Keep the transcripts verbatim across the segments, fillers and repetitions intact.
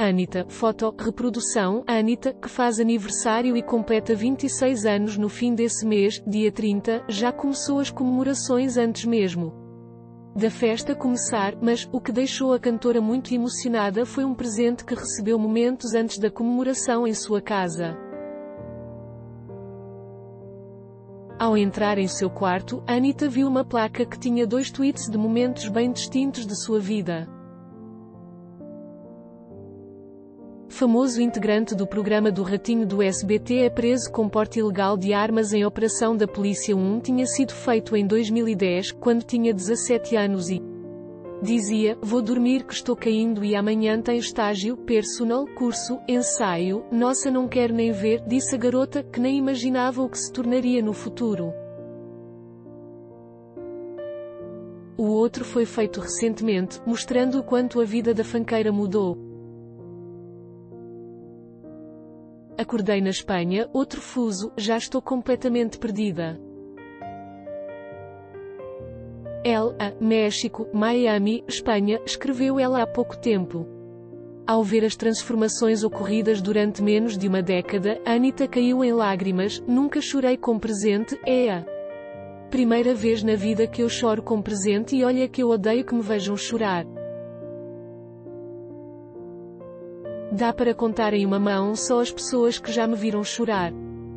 Anitta, foto, reprodução. A Anitta, que faz aniversário e completa vinte e seis anos no fim desse mês, dia trinta, já começou as comemorações antes mesmo da festa começar, mas, o que deixou a cantora muito emocionada foi um presente que recebeu momentos antes da comemoração em sua casa. Ao entrar em seu quarto, Anitta viu uma placa que tinha dois tweets de momentos bem distintos de sua vida. Famoso integrante do programa do Ratinho do S B T é preso com porte ilegal de armas em operação da Polícia um tinha sido feito em dois mil e dez, quando tinha dezassete anos e dizia: "Vou dormir que estou caindo e amanhã tem estágio, personal, curso, ensaio, nossa não quero nem ver", disse a garota, que nem imaginava o que se tornaria no futuro. O outro foi feito recentemente, mostrando o quanto a vida da funkeira mudou. "Acordei na Espanha, outro fuso, já estou completamente perdida. L A, México, Miami, Espanha", escreveu ela há pouco tempo. Ao ver as transformações ocorridas durante menos de uma década, Anitta caiu em lágrimas. "Nunca chorei com presente, é a primeira vez na vida que eu choro com presente e olha que eu odeio que me vejam chorar. Dá para contar em uma mão só as pessoas que já me viram chorar.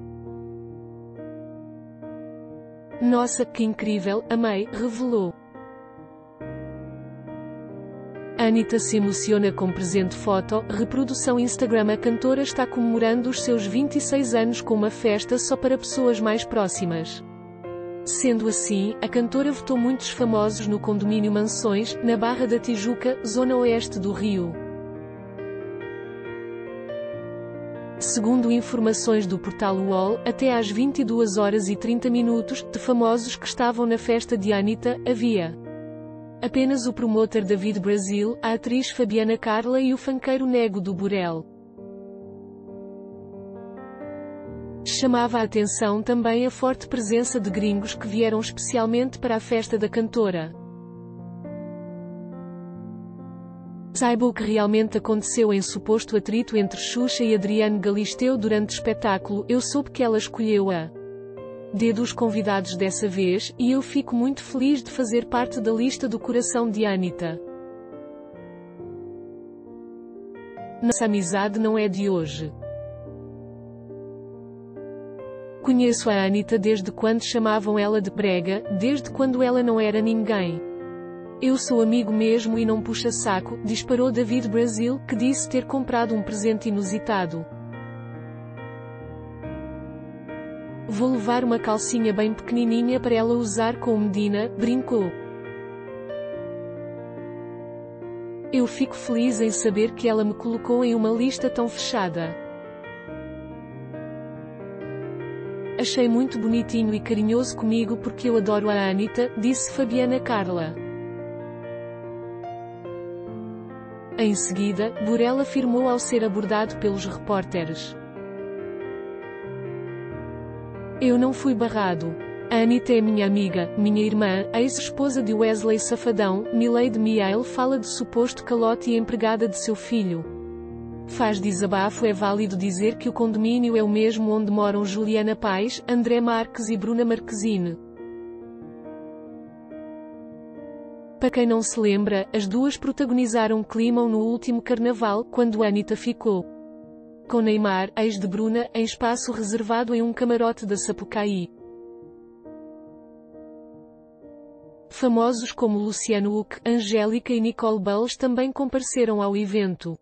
Nossa, que incrível, amei", revelou. Anitta se emociona com presente foto, reprodução Instagram. A cantora está comemorando os seus vinte e seis anos com uma festa só para pessoas mais próximas. Sendo assim, a cantora vetou muitos famosos no condomínio Mansões, na Barra da Tijuca, zona oeste do Rio. Segundo informações do portal U O L, até às vinte e duas horas e trinta minutos, de famosos que estavam na festa de Anitta, havia apenas o promotor David Brasil, a atriz Fabiana Carla e o funkeiro Nego do Borel. Chamava a atenção também a forte presença de gringos que vieram especialmente para a festa da cantora. Saiba o que realmente aconteceu em suposto atrito entre Xuxa e Adriano Galisteu durante o espetáculo. Eu soube que ela escolheu a dedo os convidados dessa vez, e eu fico muito feliz de fazer parte da lista do coração de Anitta. Nossa amizade não é de hoje. Conheço a Anitta desde quando chamavam ela de brega, desde quando ela não era ninguém. Eu sou amigo mesmo e não puxa saco", disparou David Brasil, que disse ter comprado um presente inusitado. "Vou levar uma calcinha bem pequenininha para ela usar com o Medina", brincou. "Eu fico feliz em saber que ela me colocou em uma lista tão fechada. Achei muito bonitinho e carinhoso comigo porque eu adoro a Anitta", disse Fabiana Carla. Em seguida, Borel afirmou ao ser abordado pelos repórteres: "Eu não fui barrado. A Anitta é minha amiga, minha irmã", a ex-esposa de Wesley Safadão, Mileide Miail, fala de suposto calote e empregada de seu filho. Faz desabafo. "É válido dizer que o condomínio é o mesmo onde moram Juliana Paes, André Marques e Bruna Marquezine. Para quem não se lembra, as duas protagonizaram Climão no último carnaval, quando Anitta ficou com Neymar, ex de Bruna, em espaço reservado em um camarote da Sapucaí. Famosos como Luciano Huck, Angélica e Nicole Balls também compareceram ao evento.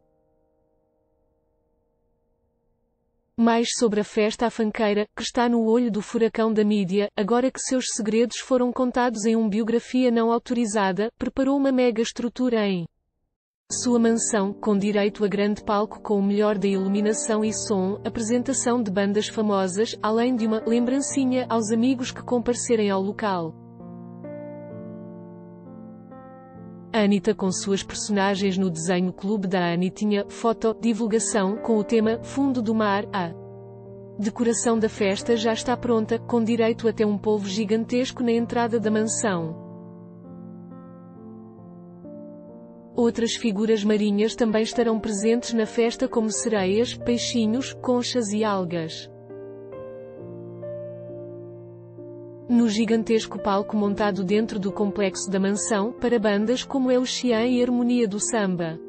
Mais sobre a festa à funkeira, que está no olho do furacão da mídia, agora que seus segredos foram contados em uma biografia não autorizada, preparou uma mega estrutura em sua mansão, com direito a grande palco com o melhor da iluminação e som, apresentação de bandas famosas, além de uma lembrancinha aos amigos que comparcerem ao local. Anitta com suas personagens no desenho Clube da Anitinha, foto, divulgação, com o tema Fundo do Mar. A decoração da festa já está pronta, com direito até um polvo gigantesco na entrada da mansão. Outras figuras marinhas também estarão presentes na festa, como sereias, peixinhos, conchas e algas. No gigantesco palco montado dentro do complexo da mansão, para bandas como El Xian e Harmonia do Samba.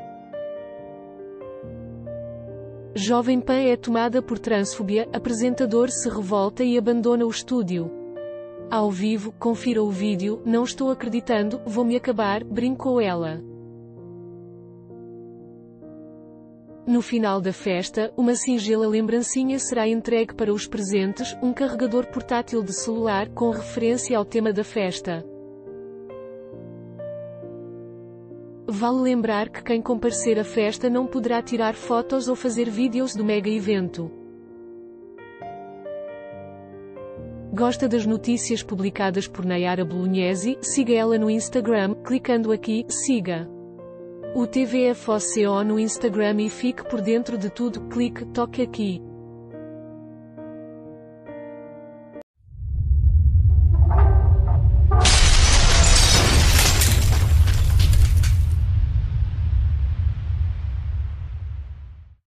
Jovem Pan é tomada por transfobia, apresentador se revolta e abandona o estúdio. Ao vivo, confira o vídeo, não estou acreditando, vou-me acabar, brincou ela. No final da festa, uma singela lembrancinha será entregue para os presentes, um carregador portátil de celular com referência ao tema da festa. Vale lembrar que quem comparecer à festa não poderá tirar fotos ou fazer vídeos do mega evento. Gosta das notícias publicadas por Nayara Bolognesi? Siga ela no Instagram, clicando aqui, siga o T V F O C O no Instagram e fique por dentro de tudo, clique, toque aqui.